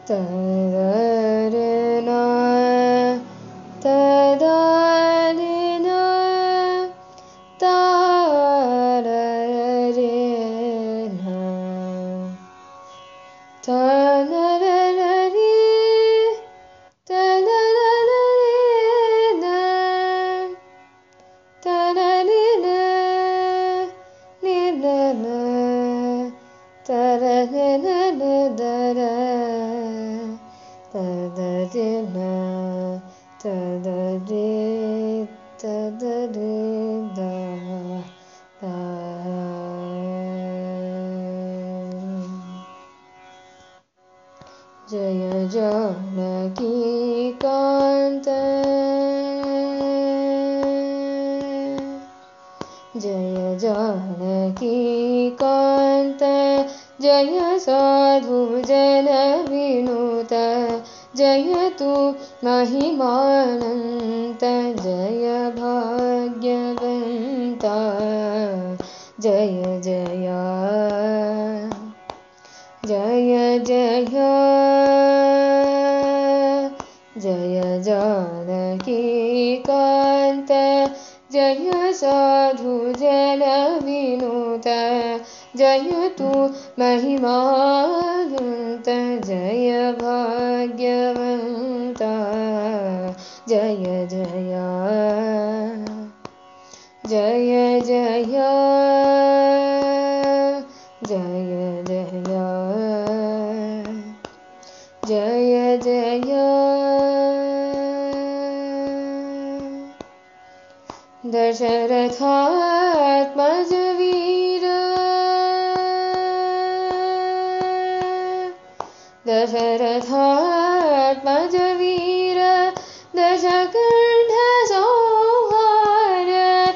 तदरना तदालिना ताररेना तनररी तनररेना तनरिना निरना तरना दर तदरिना तदरे तदरे दा जय जानकी कांत जय जानकी कांत जय साधु जन विनुत जय तु महिमानंत जय भाग्यवंता जय जय जय जय जय जानकी कांत जय साधु जन विनुत जय तु महिमानंत जय भाग्यवंता जय जय जय जय जय जय जय जय दशरथात्मज वीर दशरथात्मज वीर दशकंठ संहार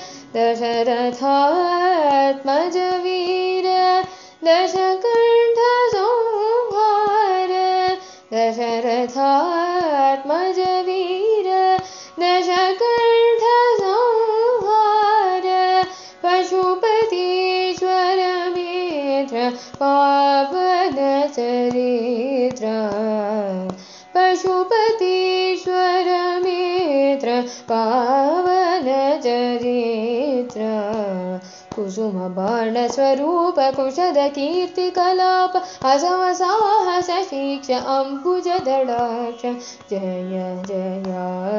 दशरथात्मज वीर दशकंठ संहार दशरथात्मज वीर दशकंठ संहार पशुपतीश्वर मित्र पावन चरित्र पशुपतीश्वर मित्र पावन चरित्र कुसुम बाण स्वरूप कुशद कीर्ति कलाप असम साहस शीक्ष अंबुज दडाक्ष जय जय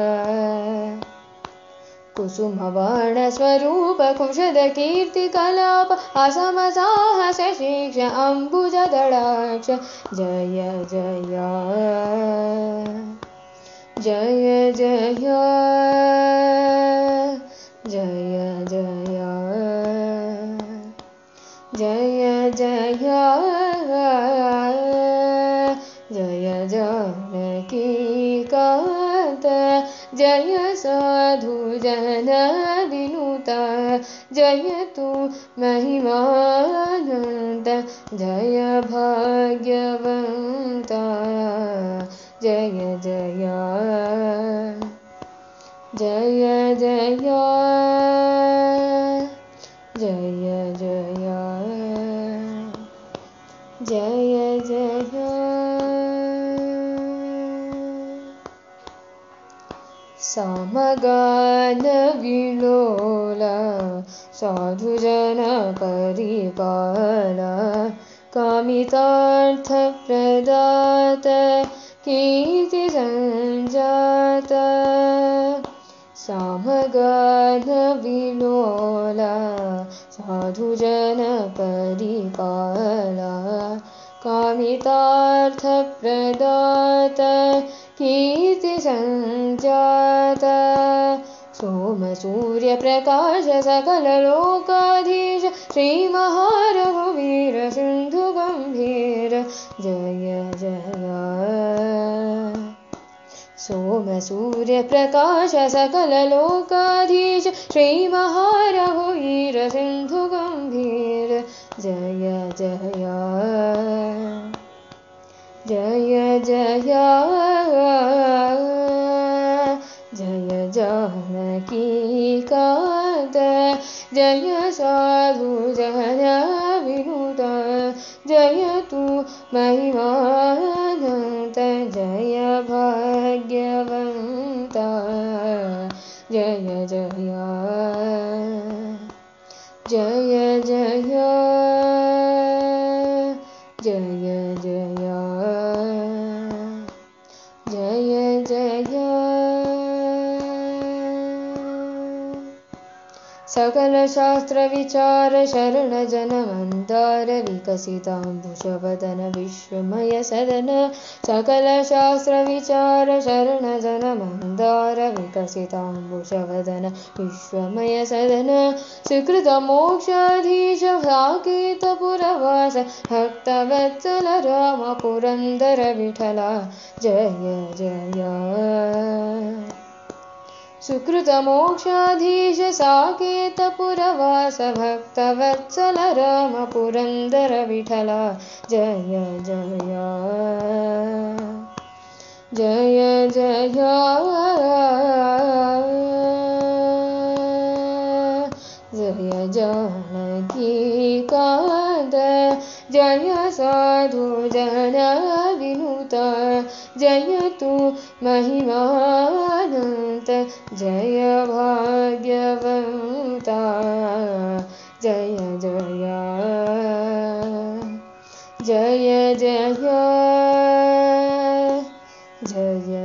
कुसुम बाण स्वरूप कुशद कीर्ति कलाप असम साहस शीक्ष अंबुज दडाक्ष जय जय जय जय जय जय जय जय जय जानकी कांत जय साधु जन विनुत जय तु महिमानंद जय भाग्यवंता जय जय जय जय जय जय जय जय समगान विलोला साधुजन परिपाल कामितार्थ प्रदात कीर्ति संजात समगान विलोला साधुजन परिपाल कामितार्थ प्रदात कीर्ति संजात सोम सूर्य प्रकाश सकल लोकाधीश श्री महारघुवीर सिंधु गंभीर जय जय सोम सूर्य प्रकाश सकल लोकाधीश श्री महारघुवीर सिंधु गंभीर जय जय जय जय जय जानकी कांत जय साधु जन विनुत जय तु महिमानंत जय भाग्यवन्ता जय जय जय जय जय जय जय सकल शास्त्र विचार शरण जन मंदार विकसितांबुजवदन विश्वमय सदन सकल शास्त्र विचार शरण जन मंदार विकसितांबुजवदन विश्वमय सदन सुकृत मोक्षाधीश साकेत पुरवास भक्तवत्सल राम पुरंदर विठला जय जय सुकृत मोक्षाधीश साकेत पुरवास भक्तवत्सल राम पुरंदर विठला जय जय जय जय जय जानकी कांत जय साधु जन विनुत जय तू महिमानंत जय भाग्यवंता जय जय जय जय जय